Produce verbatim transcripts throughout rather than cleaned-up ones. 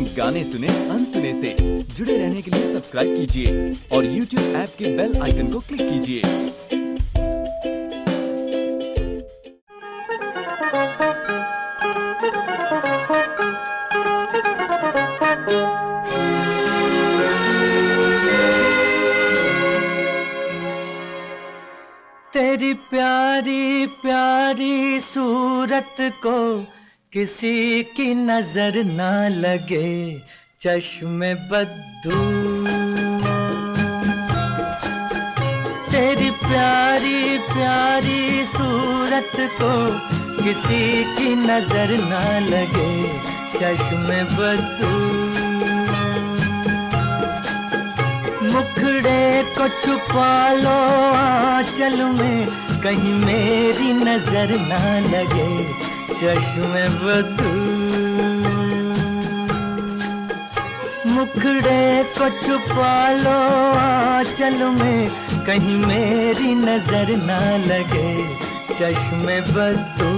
गाने सुने अनसुने से। जुड़े रहने के लिए सब्सक्राइब कीजिए और यूट्यूब ऐप के बेल आइकन को क्लिक कीजिए। तेरी प्यारी प्यारी सूरत को किसी की नजर ना लगे, चश्मे बद्दू। तेरी प्यारी प्यारी सूरत को किसी की नजर ना लगे, चश्मे बद्दू। मुखड़े को छुपा लो आंचल में, कहीं मेरी नजर ना लगे, चश्मे बद्दू। मुखड़े को छुपा लो आंचल में, कहीं मेरी नजर ना लगे, चश्मे बद्दू।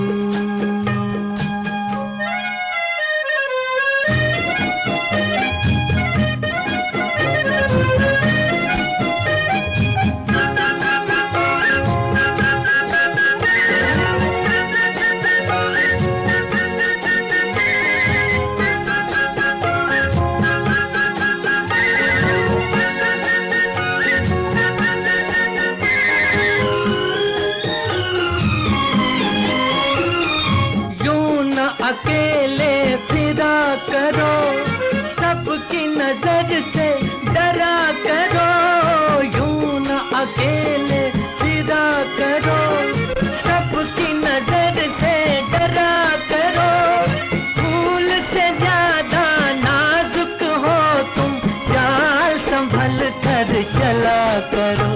से डरा करो, यूं न अकेले फिरा करो, सबकी नजर से डरा करो। फूल से ज्यादा नाजुक हो तुम, चाल संभल कर चला करो।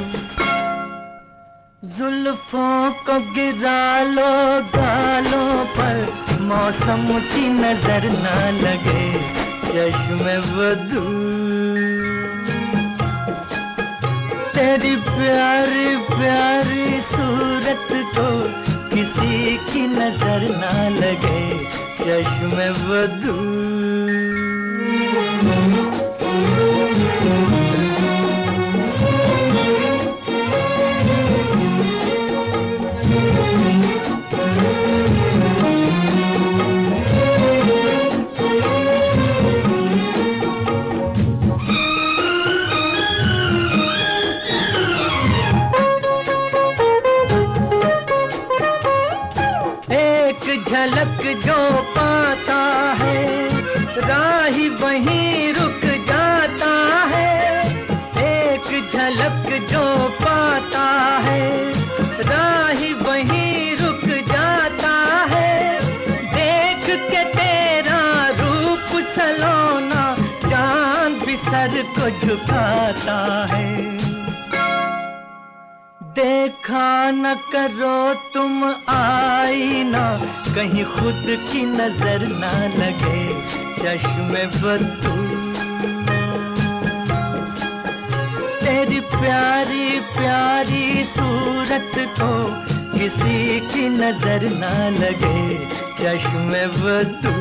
जुल्फों को गिरा लो गालों पर, मौसम की नजर ना लगे, चश्मे बद्दू। तेरी प्यारी प्यारी सूरत को किसी की नजर ना लगे, चश्मे बद्दू। झलक जो पाता है, राही वहीं रुक जाता है। एक झलक जो पाता है, राही वहीं रुक जाता है। देख के तेरा रूप सलोना, चांद भी सर को झुकाता है। देखा न करो तुम आईना, कहीं खुद की नजर ना लगे, चश्मे बद्दू। तेरी प्यारी प्यारी सूरत को किसी की नजर ना लगे, चश्मे बद्दू।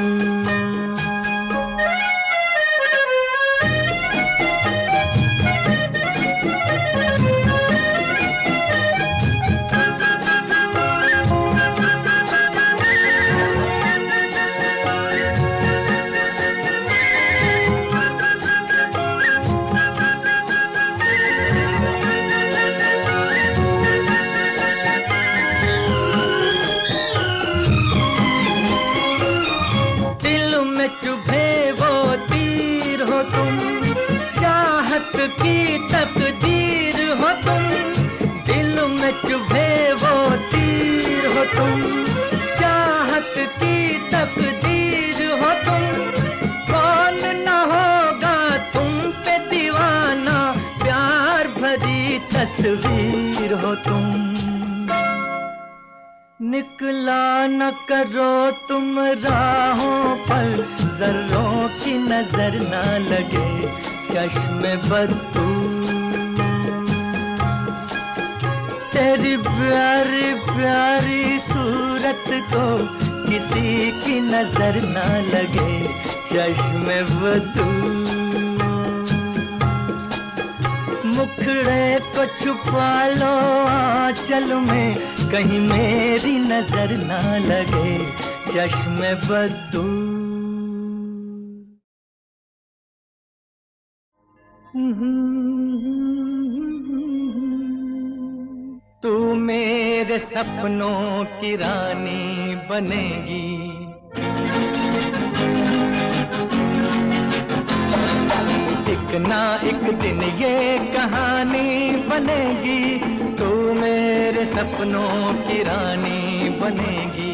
की तकदीर हो तुम, दिल में चुभे वो तीर हो तुम। चाहत की तकदीर हो तुम, कौन न होगा तुम पे दीवाना, प्यार भरी तस्वीर हो तुम। निकला न करो तुम राहों पर, जर्रों की नजर ना लगे, चश्मे बद्दू। तेरी प्यारी प्यारी सूरत को किसी की नजर ना लगे चश्मे बदू। मुखड़े को छुपा लो आंचल में कहीं मेरी नजर ना लगे चश्मे बदू। तू मेरे सपनों की रानी बनेगी, एक ना एक दिन ये कहानी बनेगी। तू मेरे सपनों की रानी बनेगी।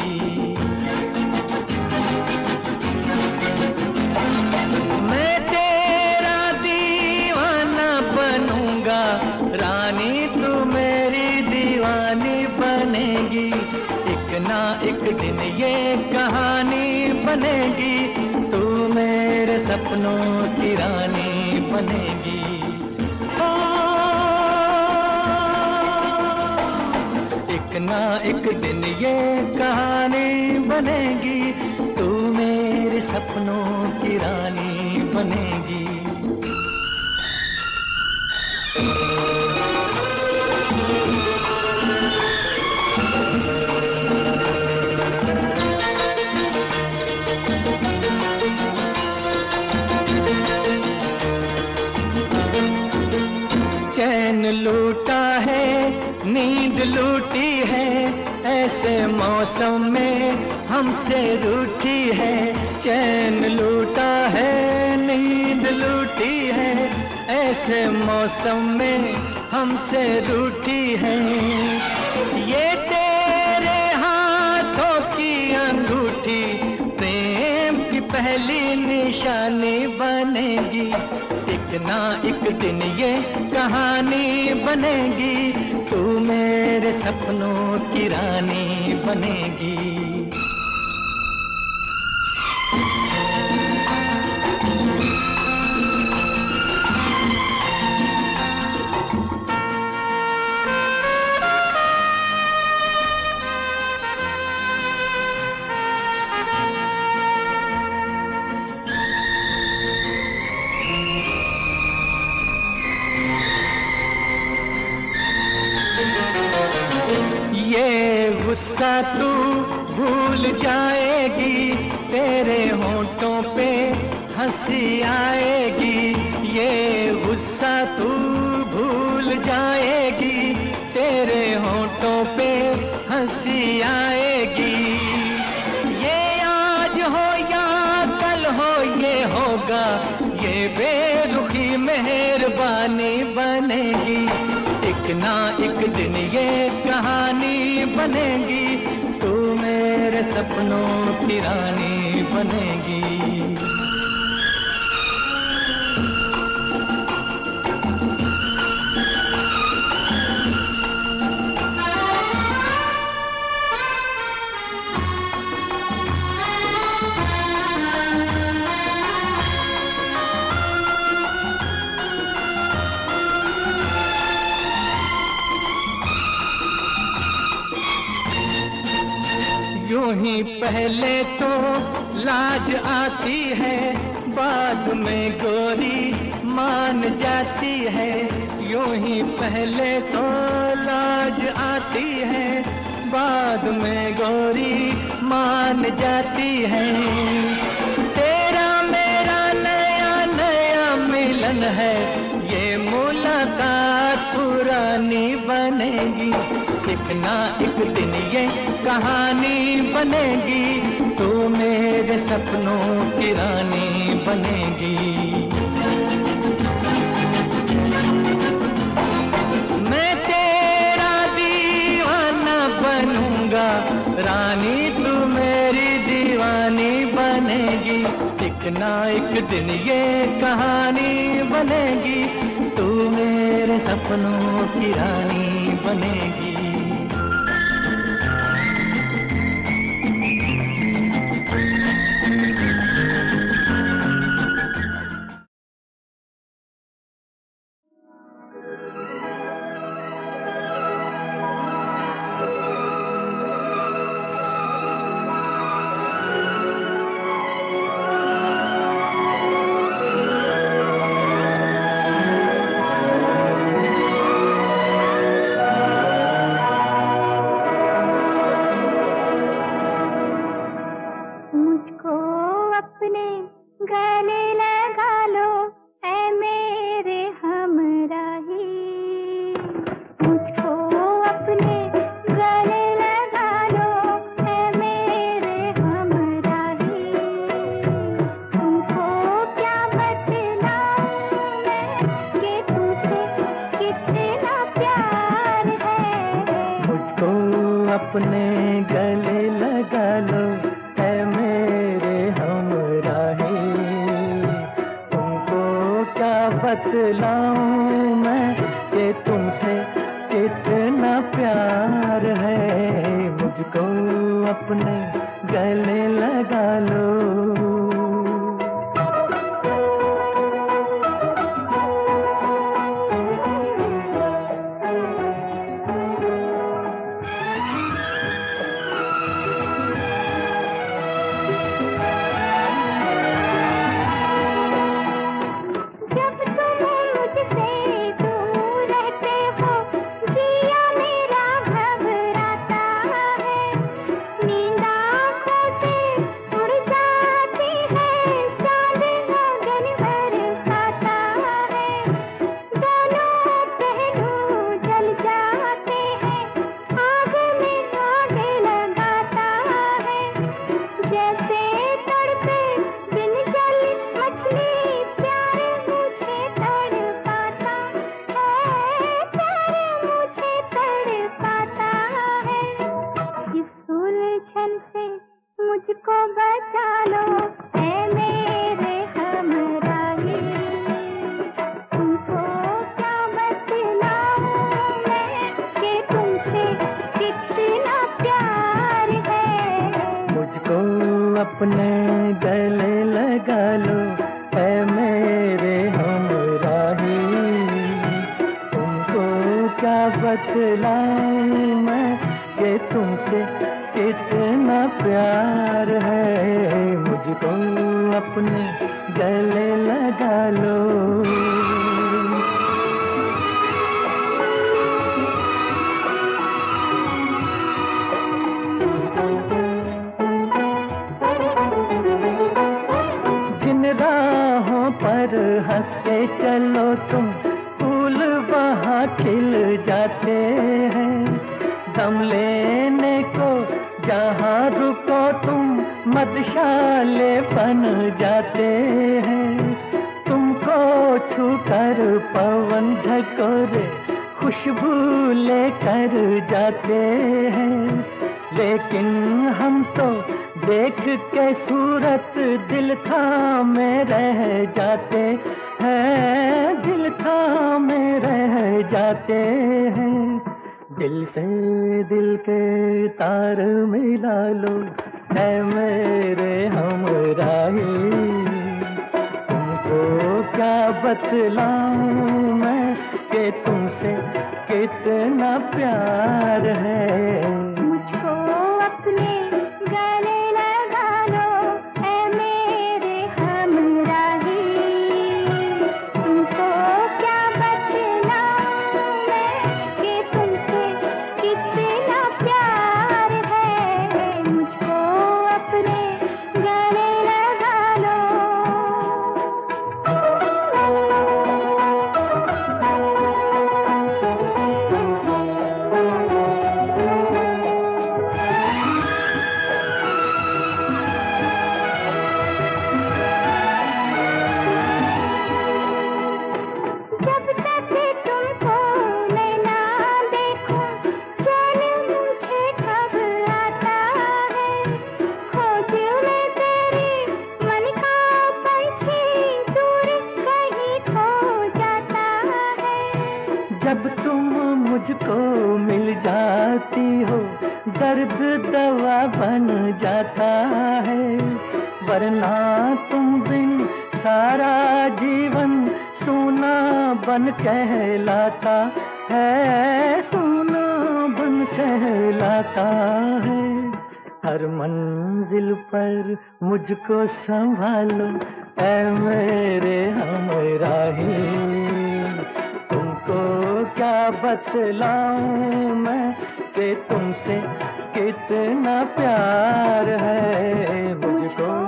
मैं तेरा दीवाना बनूंगा रानी, तू मेरी दीवानी बनेगी। एक ना एक दिन ये कहानी बनेगी। तू मेरे सपनों की रानी बनेगी। ओ, एक ना एक दिन ये कहानी बनेगी। तू मेरे सपनों की रानी बनेगी। चैन लूटा है नींद लूटी है, ऐसे मौसम में हमसे रूठी है। चैन लूटा है नींद लूटी है, ऐसे मौसम में हमसे रूठी है। ये तेरे हाथों की अंगूठी प्रेम की पहली निशानी बनेगी। एक ना एक दिन ये कहानी बनेगी। तू मेरे सपनों की रानी बनेगी। गुस्सा तू भूल जाएगी, तेरे होंठों पे हंसी आएगी। ये गुस्सा तू भूल जाएगी, तेरे होंठों पे हंसी आएगी। ये आज हो या कल हो ये होगा, ये बेरुखी मेहरबानी बनेगी। एक ना एक दिन ये कहानी बनेगी। तू मेरे सपनों की रानी बनेगी। यूं ही पहले तो लाज आती है, बाद में गोरी मान जाती है। यूं ही पहले तो लाज आती है, बाद में गोरी मान जाती है। तेरा मेरा नया नया मिलन है, ये मुलाकात पुरानी बनेगी। एक ना एक दिन ये कहानी बनेगी। तू मेरे सपनों की रानी बनेगी। मैं तेरा दीवाना बनूंगा रानी, तू मेरी दीवानी बनेगी। एक ना एक दिन ये कहानी बनेगी। तू मेरे सपनों की रानी बनेगी। मुझको अपने गले लगा लो ऐ मेरे हमराही, मुझको अपने गले लगा लो ऐ मेरे हमराही। तुमको क्या बतलाऊं मैं कि तुमसे कितना प्यार है। मुझको अपने गले लगा लो ऐ मेरे हमराही, तुमको क्या बतलाऊं मैं कि तुमसे कितना प्यार है। मुझको अपने गले लगा लो। जब तुम मुझसे दूर रहते हो जिया मेरा घबराता है, नींद आँखों से उड़ जाती है, चाँद गगन बरसाता है। दोनों पहलू जल जाते हैं, आग में आग लगाता है। जैसे तड़पे बिन जल मछली प्यार मुझे तड़पाता है, प्यार मुझे तड़पाता है। इस उलझन से मुझको बचा लो ऐ मेरे हमराही, तुमको क्या बतलाऊं मैं कि तुमसे कितना प्यार है। मुझको अपने गले लगा लो ऐ मेरे हमराही, तुमको क्या बतलाऊं मैं कि तुमसे कितना प्यार है। मुझको अपने गले लगा लो। जिन राहों पर हंस के चलो तुम, फूल वहाँ खिल जाते हैं। दम लेने को जहाँ रुको तुम, मधुशाले बन जाते हैं। तुमको छूकर पवन झकोरे खुशबू लेकर जाते हैं। लेकिन हम तो देख के सूरत दिल थामे रह जाते हैं, दिल थामे रह जाते हैं। दिल से दिल के तार मिला लो ऐ मेरे हमराही, तुमको क्या बतलाऊं मैं कि तुमसे कितना प्यार है। मुझको अपने गले लगा लो ऐ मेरे हमराही, तुमको क्या बतलाऊं मैं कि तुमसे कितना प्यार है। मुझको अपने गले लगा लो। जब तक तुमको मैं ना देखूं, चैन मुझे कब आता है। खोज में तेरी मन का पंछी दूर कहीं खो जाता है। जब तुम मुझको मिल जाती हो, दर्द दवा बन जाता है। वरना तुम बिन सारा जीवन सूना बन कहलाता है, सूना बन कहलाता है। हर मंजिल पर मुझको संभालो ऐ मेरे हमराही, तुमको क्या बतलाऊं मैं कि तुमसे कितना प्यार है। मुझको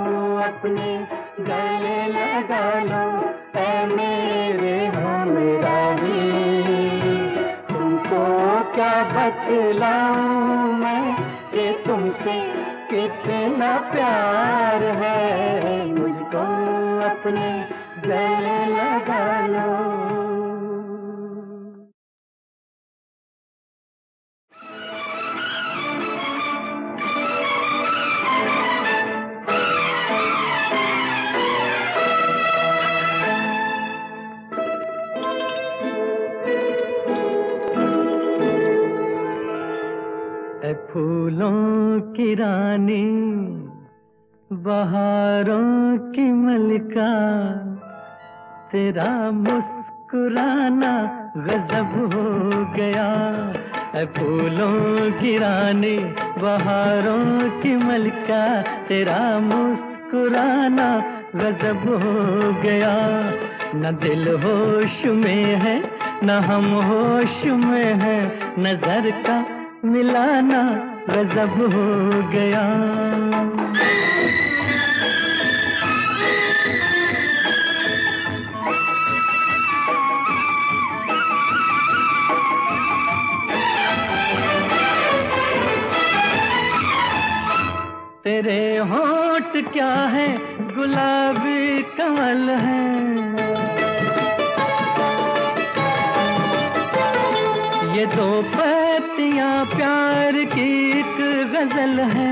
अपने गले लगा लो ऐ मेरे हमराही। तुमको क्या बतलाऊं मैं कि तुमसे कितना प्यार है, मुझको अपने गले लगा लो। ऐ फूलों की रानी, बहारों की मलिका, तेरा मुस्कुराना गजब हो गया। ऐ फूलों की रानी, बहारों की मलिका, तेरा मुस्कुराना गजब हो गया। न दिल होश में है न हम होश में है, नजर का मिलाना गजब हो गया। तेरे होंठ क्या है गुलाबी कमल है, ये दो पत्तियां प्यार की एक गजल है।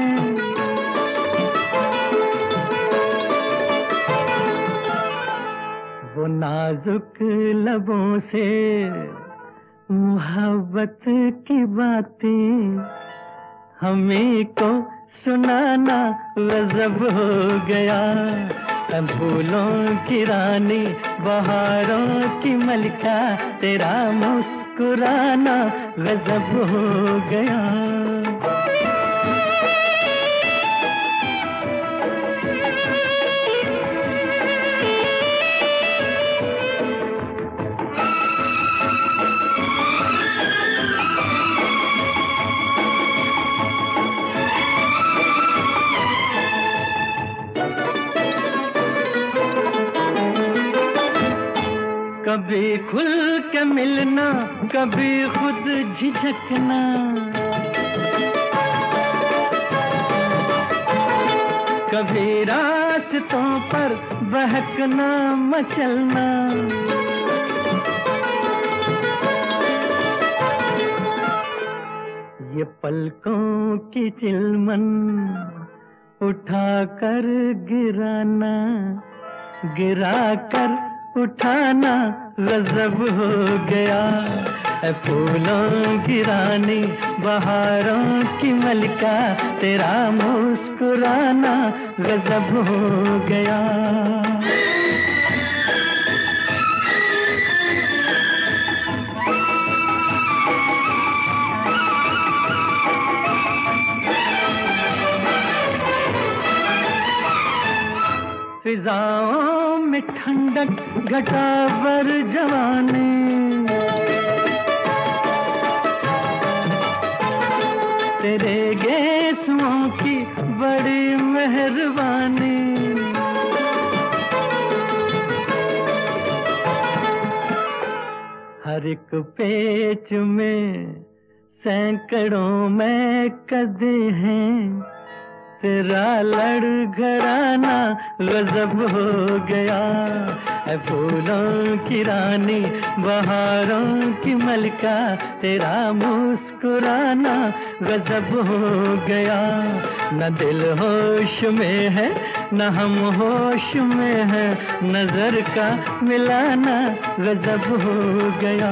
वो नाजुक लबों से मोहब्बत की बातें हमें को सुनाना गजब हो गया। फूलों की रानी, बहारों की मलिका, तेरा मुस्कुराना गजब हो गया। कभी खुल के मिलना, कभी खुद झिझकना, कभी रास्तों पर बहकना मचलना। ये पलकों की चिलमन उठा कर गिराना, गिरा कर उठाना गजब हो गया। फूलों की रानी, बहारों की मलिका, तेरा मुस्कुराना गजब हो गया। फिजाओं में ठंडक घटा बर जवानी, तेरे गेसुओं की बड़ी मेहरबानी। हर एक पेच में सैकड़ों में कदे हैं, तेरा लड़घड़ाना गजब हो गया। ऐ फूलों की रानी, बहारों की मलिका, तेरा मुस्कुराना गजब हो गया। न दिल होश में है न हम होश में है, नजर का मिलाना गजब हो गया।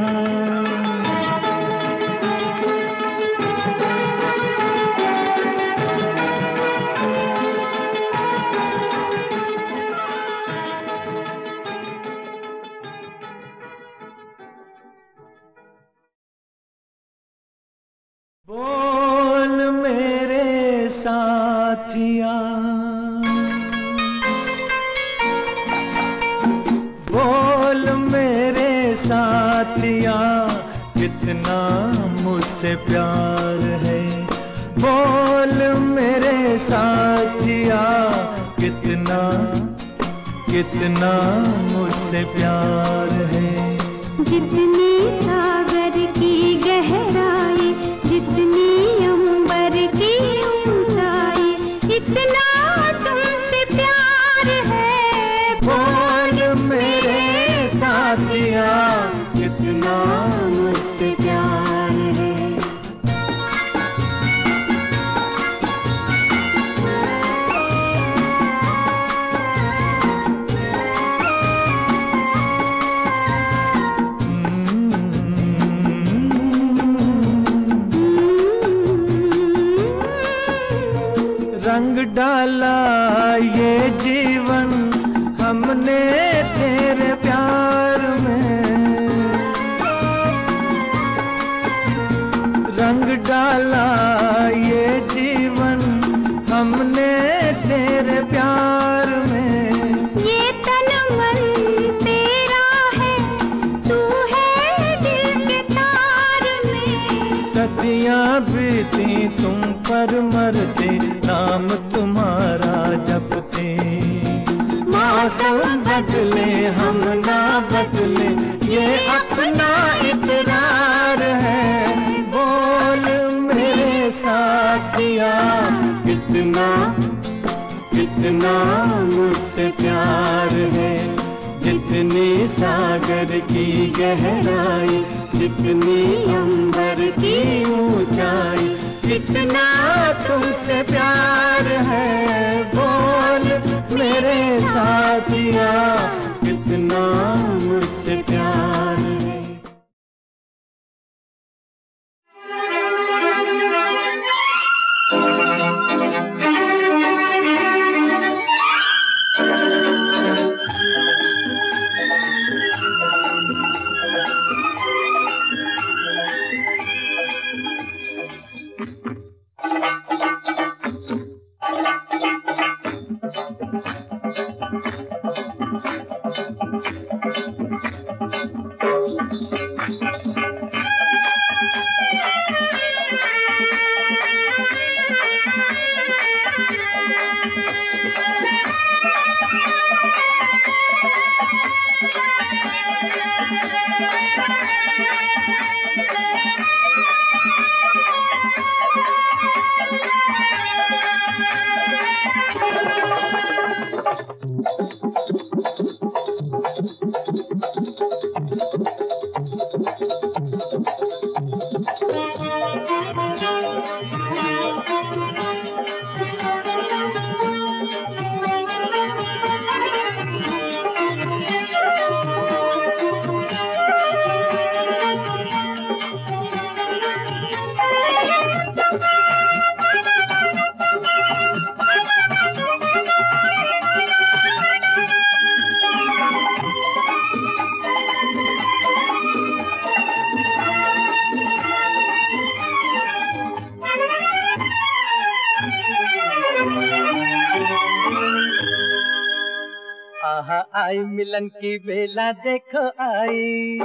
बोल मेरे साथिया, बोल मेरे साथिया, कितना मुझसे प्यार है। बोल मेरे साथिया, कितना कितना मुझसे प्यार है। जितनी सागर की गहराई, जितनी अंबर की ऊंचाई, इतना तुमसे प्यार है। बोल मेरे साथिया कितना मुझसे प्यार है। रंग डाला ये जीवन हमने तेरे प्यार में, रंग डाला ये जीवन हमने तेरे प्यार में। ये तन मन तेरा है, तू है दिल के तार में। सदियां बीती तुम पर मरते, नाम तुम्हारा जपते। मौसम बदले हम ना बदले, ये अपना इकरार है। बोल मेरे साथिया कितना कितना मुझसे प्यार है। जितनी सागर की गहराई, जितनी अंबर की ऊंचाई, कितना तुमसे प्यार है। बोल मेरे साथिया कितना मुझसे प्यार है। आई मिलन की बेला देखो आई,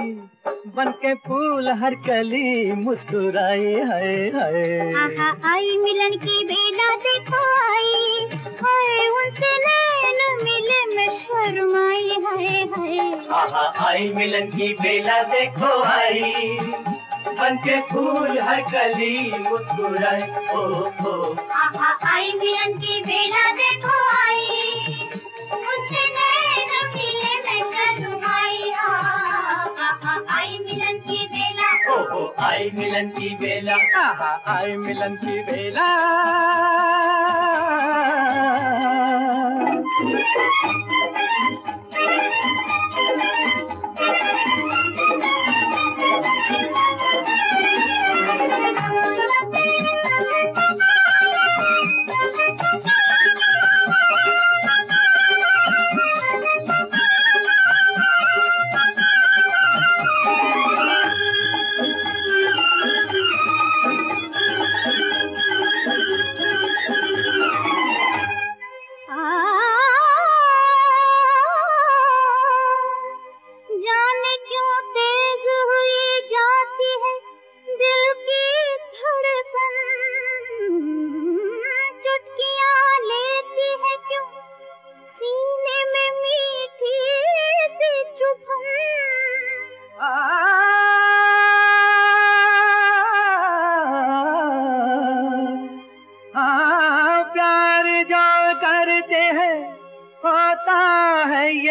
बन के फूल हर कली मुस्कुराई है है। आहा आई मिलन की बेला देखो आई, हाय उनसे नैन मिले मैं शर्माई है है। आहा आई मिलन की बेला देखो आई, बन के फूल हर कली मुस्कुराई ओ ओ। आहा आई मिलन की बेला देखो आई, उनसे नैन मिले मैं शर्माई। आहा आई मिलन की बेला, ओ ओ आई मिलन की बेला, आहा आई मिलन की बेला।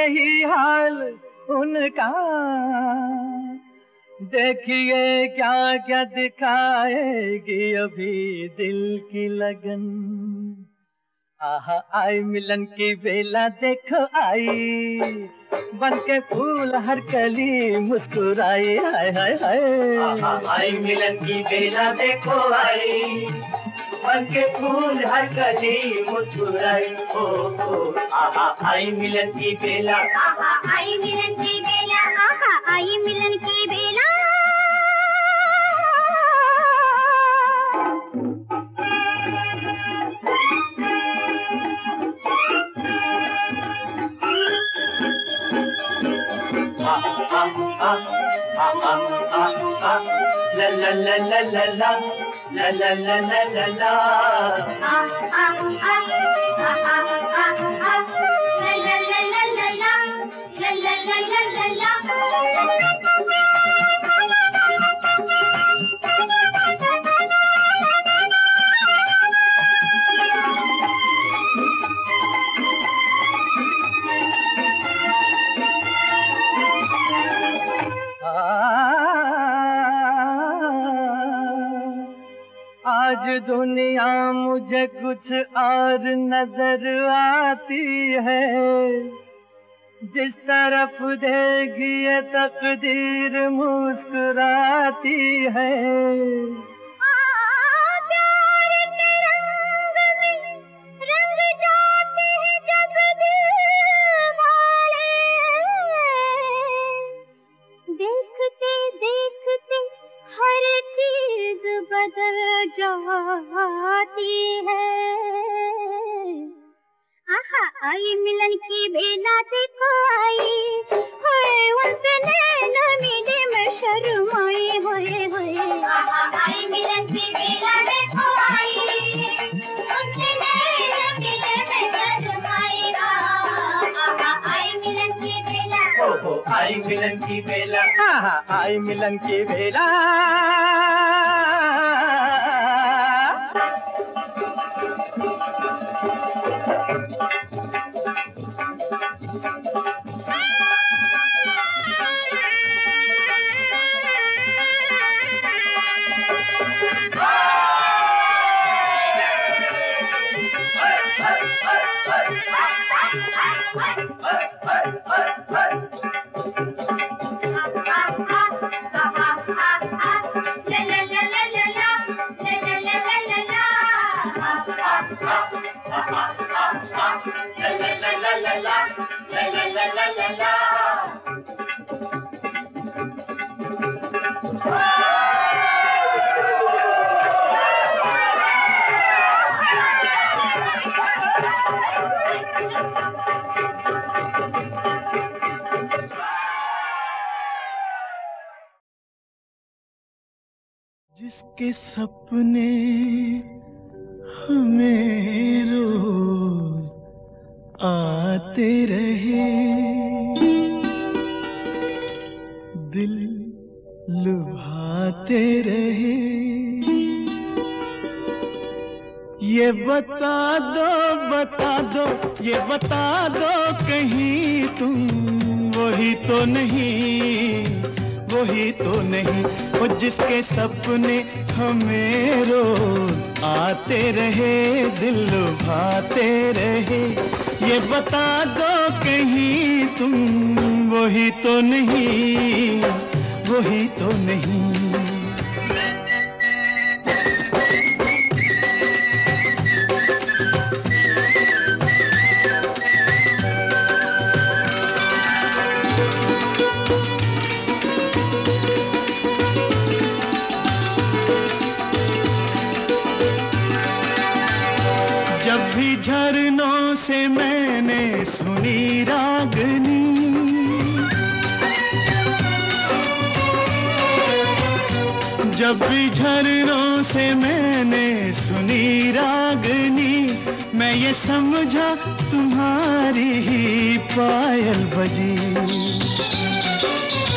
नहीं हाल उनका, देखिए क्या क्या दिखाएगी अभी दिल की लगन। आहा आई मिलन की बेला देखो आई, बन के फूल हर कली मुस्कुराई। हाय हाय हाय आहा आई मिलन की बेला देखो आई, बन के फूल हर कली मुस्कुराई। ओ ओ आहा आई मिलन की बेला, आहा आई मिलन की बेला, आहा आई मिलन की बेला। आ आ आ आ आ ला ला ला ला ला ला ला ला ला ला ला ला आ आ आ आ आ आ आ ला ला ला ला ला ला ला ला ला ला ला। आज दुनिया मुझे कुछ और नजर आती है, जिस तरफ देगी ये तकदीर मुस्कुराती है। बदल जाती है। आहा आई मिलन की बेला देखो आई, होए उनसे नैन मिले मैं शर्माई। होए होए आहा आई मिलन की बेला देखो आई, उनसे नैन मिले मैं शर्माई। आहा आई मिलन की बेला, ओ हो आई मिलन की बेला, आहा आई मिलन की बेला। जिसके सपने हमें रोज आते रहे, दिल लुभाते रहे। ये बता दो बता दो ये बता दो कहीं तुम वही तो नहीं, वही तो नहीं वो जिसके सपने हमें रोज आते रहे, दिल लुभाते रहे। ये बता दो कहीं तुम वही तो नहीं, वही तो नहीं। जब भी झरनों से मैंने सुनी रागनी, जब भी झरनों से मैंने सुनी रागनी, मैं ये समझा तुम्हारी ही पायल बजी।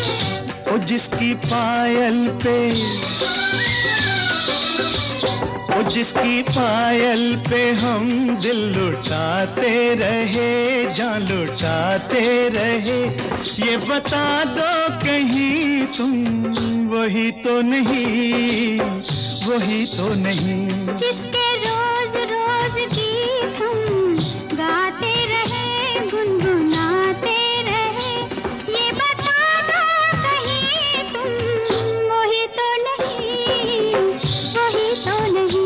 ओ जिसकी पायल पे, ओ जिसकी पायल पे हम दिल लुटाते रहे, जान लुटाते रहे, ये बता दो कहीं तुम वही तो नहीं, वही तो नहीं। जिसके रोज रोज गीत हम गाते रहे, गुनगुनाते रहे, ये बता दो कहीं तुम वही तो नहीं, वही तो नहीं।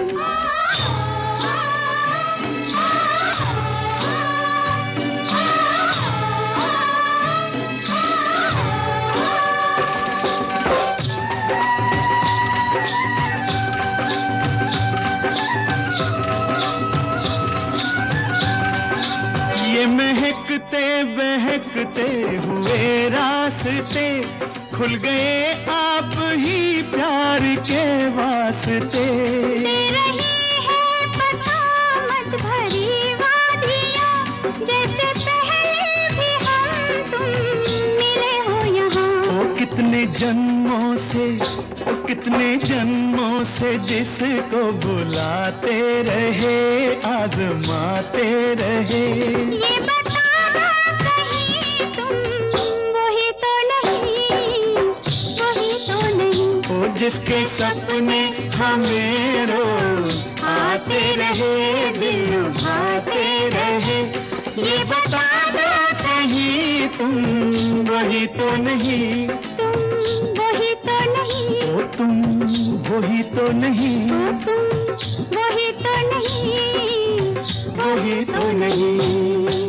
महकते बहकते हुए रास्ते खुल गए आप ही प्यार के वास्ते। दे रही है बसामत भरी वादियाँ, जैसे पहले भी हम तुम मिले हो यहाँ। ओ कितने जन्मों से, ओ कितने जन्मों से जिसको बुलाते रहे, आजमाते रहे, ये बता दो कहीं तुम वही तो नहीं, वही तो नहीं। ओ जिसके सपने हमें रोज आते रहे, दिल भाते रहे, ये बता दो कहीं तुम वही तो नहीं, तुम वही तो नहीं, ओ तुम वही तो नहीं, ओ तुम वही तो नहीं, वही तो नहीं।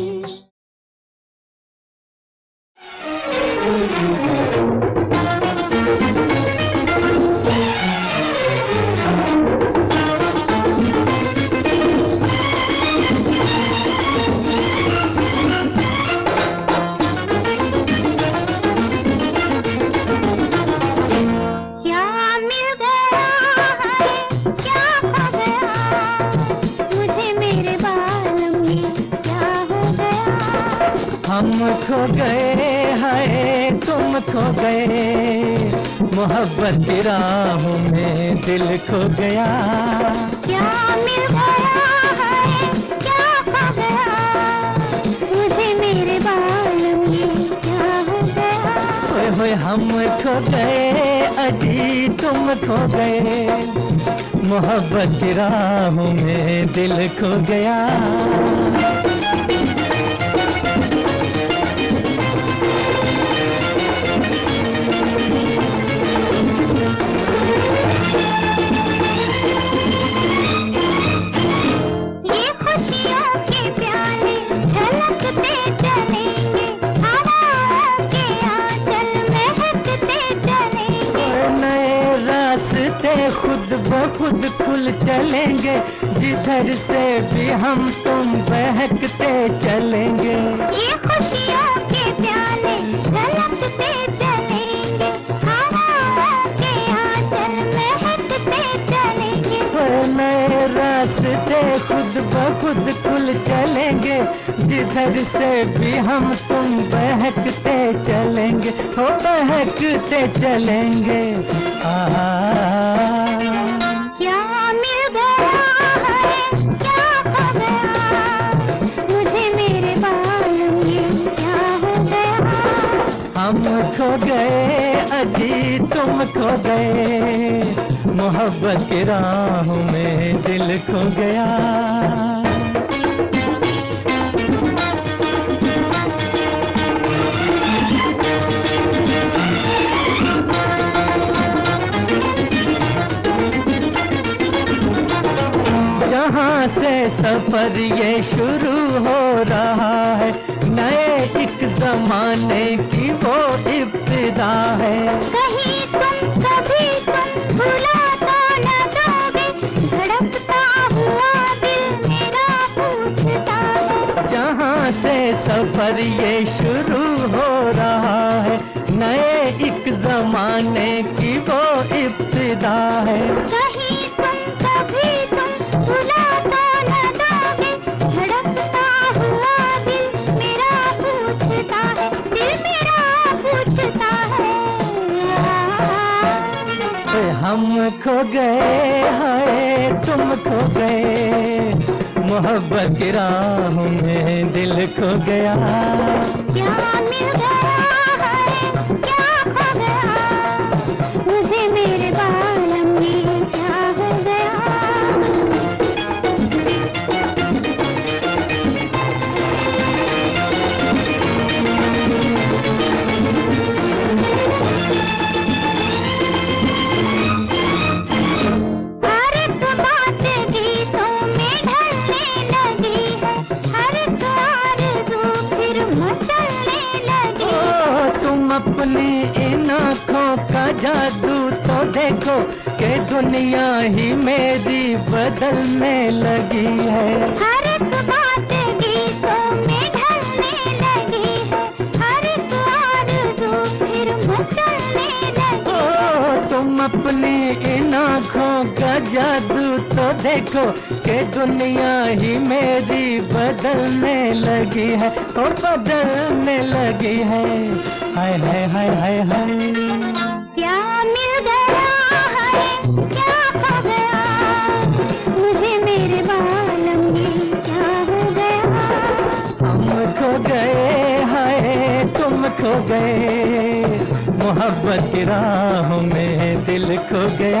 हम खो गए हैं, तुम खो गए, मोहब्बत की राहों में दिल खो गया। क्या मिल गया है, क्या खो गया, मुझे मेरे बालों में क्या हो गया। होए होए हम खो गए, अजी तुम खो गए, मोहब्बत की राहों में दिल खो गया। खुद ब खुद खुल चलेंगे, जिधर से भी हम तुम बहकते चलेंगे। ये खुशियों के प्याले झलकते चलेंगे, हवा के आंचल महकते चलेंगे। नए रास्ते खुद ब खुद खुल चलेंगे, जिधर से भी हम तुम बहकते चलेंगे, हो बहकते चलेंगे। आ क्या मिल गया है, क्या खो गया, मुझे मेरे बालों में क्या हो गया। हम खो गए, अजी तुम खो गए, मोहब्बत की राहों में दिल खो गया। जहाँ से सफर ये शुरू हो रहा है, नए एक जमाने की वो इब्तिदा है। कहीं तुम कभी तुम भुला तो न दोगे, धड़कता हुआ दिल मेरा पूछता है। जहाँ से सफर ये शुरू हो रहा है, नए एक जमाने की वो इब्तिदा है। कहीं तुम कभी तुम भुला तो न दोगे, धड़कता हुआ दिल मेरा पूछता है, दिल मेरा पूछता है। हम खो गए, हाय तुम खो गए, मोहब्बत की राहों में दिल खो गया। क्या मिल गया है, क्या खो गया, मुझे मेरे बालम में क्या हो गया। अपनी इन आँखों का जादू तो देखो कि दुनिया ही मेरी बदलने लगी है। हर एक बात गीतों में ढलने लगी है, हर एक आरज़ू फिर मचलने लगी। ओ तुम अपनी इन आँखों का जादू तो देखो कि दुनिया ही मेरी बदलने लगी है, ओ बदलने लगी है। हाय हाय हाय हाय हाय, क्या मिल गया है, क्या खो गया, मुझे मेरे बालम में क्या हो गया। हम खो गए, हाय तुम खो गए, मोहब्बत की राहों में दिल खो गया।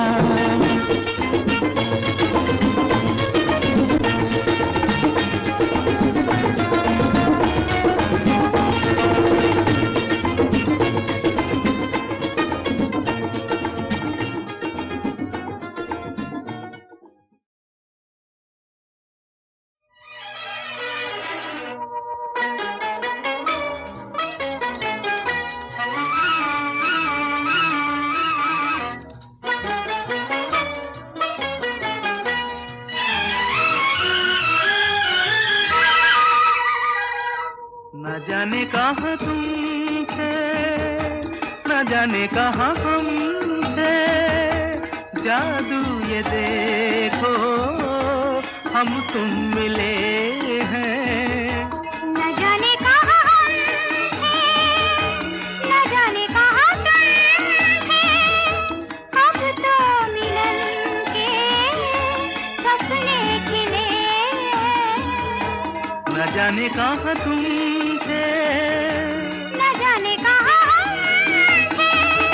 न जाने कहाँ तुम थे, न जाने कहाँ हम थे, जादू ये देखो हम तुम मिले हैं। न जाने कहाँ हम थे, न जाने कहाँ तुम थे, अब तो मिलन के सपने खिले। न जाने कहाँ तुम थे, न जाने कहाँ हम थे।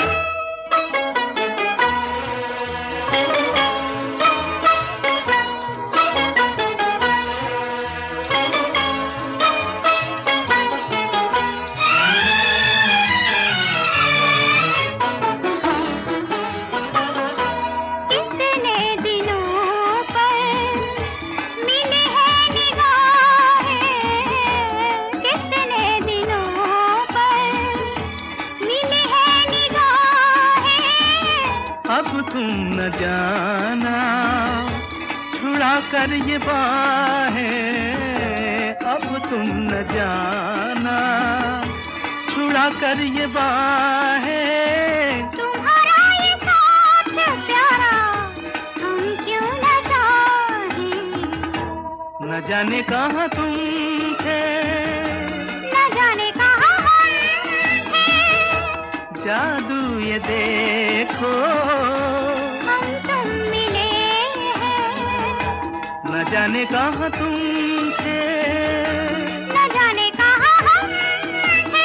कितने दिनों पर मिले हैं निगाहें, कितने दिनों पर मिले हैं निगाहें। अब तुम न जाना छुड़ा कर ये बाहें, अब तुम न जाना छुड़ा कर ये बाहें। तुम्हारा ये साथ प्यारा हम क्यों न चाहें। न जाने कहाँ तुम थे, न जाने कहाँ हम थे, जादू ये देखो हम तुम मिले हैं। न जाने कहाँ तुम थे, न जाने कहाँ हम थे।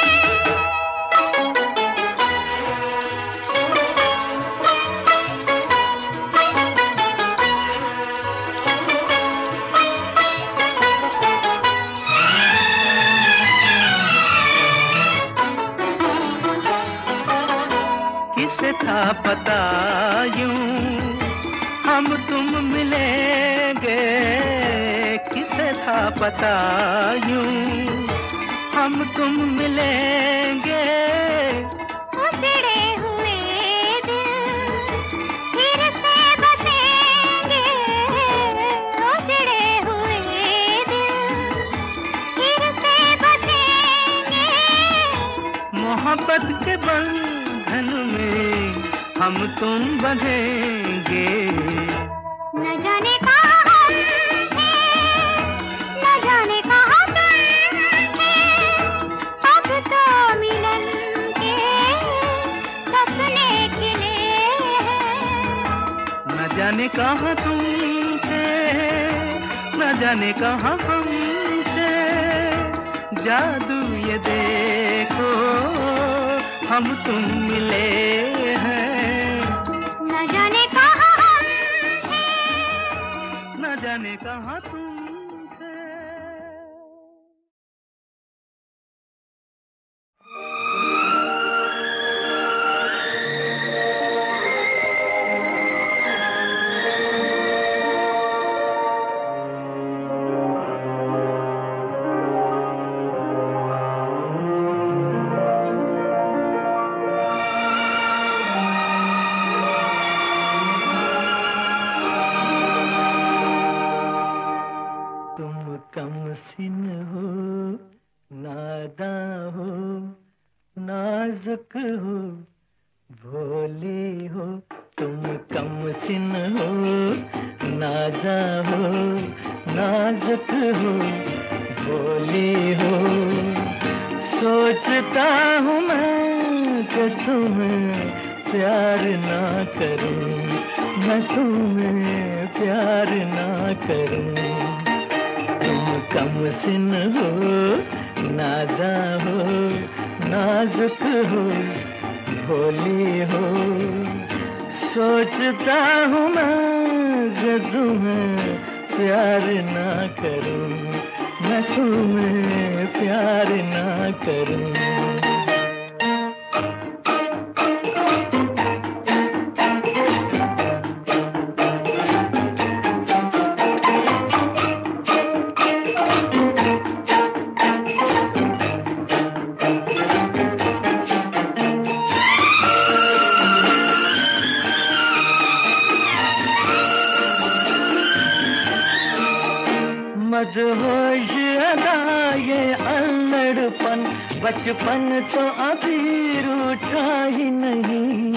किसे था पता यूं हम तुम मिलेंगे, किसे था पता यूं हम तुम मिलेंगे। उजड़े हुए दिल फिर से बसेंगे, उजड़े हुए दिल फिर से बसेंगे। मोहब्बत के बंधन में हम तुम बंधेंगे। न जाने कहाँ हम थे, न जाने कहाँ तुम थे, अब तो मिलन के सपने खिले हैं। जाने कहाँ तुम थे, न जाने कहाँ हम थे, जादू ये देखो हम तुम मिले हैं। न जाने कहाँ हम थे, न जाने कहाँ तुम थे। कमसिन हो, नादां हो, नाजुक हो, भोली हो। तुम कमसिन हो, नादां हो, नाजुक हो, भोली हो। सोचता हूँ मैं कि तुम्हें प्यार ना करूँ, मैं तुम्हें प्यार ना करूँ। कमसिन हो, नादां हो, नाजुक हो, भोली हो। सोचता हूँ मैं कि तुम्हें प्यार ना करूँ, मैं तुम्हें प्यार ना करूँ। मदहोश अदा ये अल्लड़पन, बचपन तो अभी रूठा ही नहीं।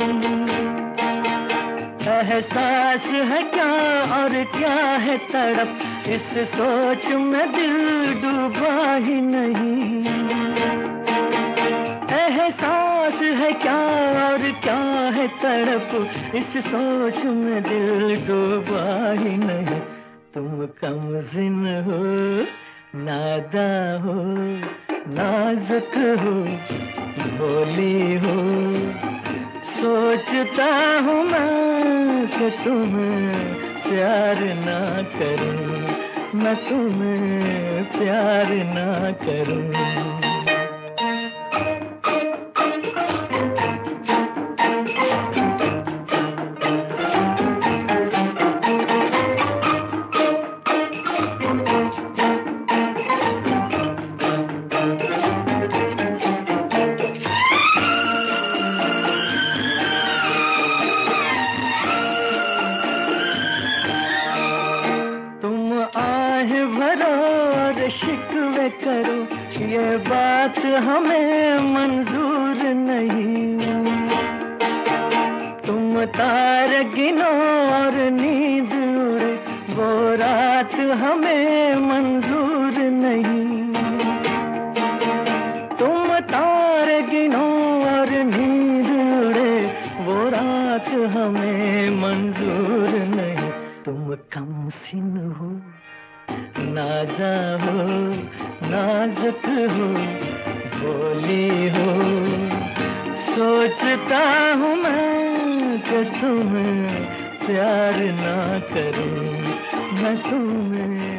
एहसास है क्या और क्या है तड़प, इस सोच में दिल डूबा ही नहीं। एहसास है क्या और क्या है तड़प, इस सोच में दिल डूबा ही नहीं। तुम कमसिन हो, नादां हो, नाजुक हो, भोली हो। सोचता हूँ मैं कि तुम्हें प्यार ना करूँ, मैं तुम्हें प्यार ना करूँ। शिकवे करो ये बात हमें मंजूर नहीं। तुम तार गिनो और नींद उड़े, वो रात हमें मंजूर नहीं। तुम तार गिनो और नींद उड़े, वो रात हमें मंजूर नहीं। तुम कमसिन हो, नादां हो, नाजुक हो, भोली हो। सोचता हूँ मैं कि तुम्हें प्यार ना करूँ, मैं तुम्हें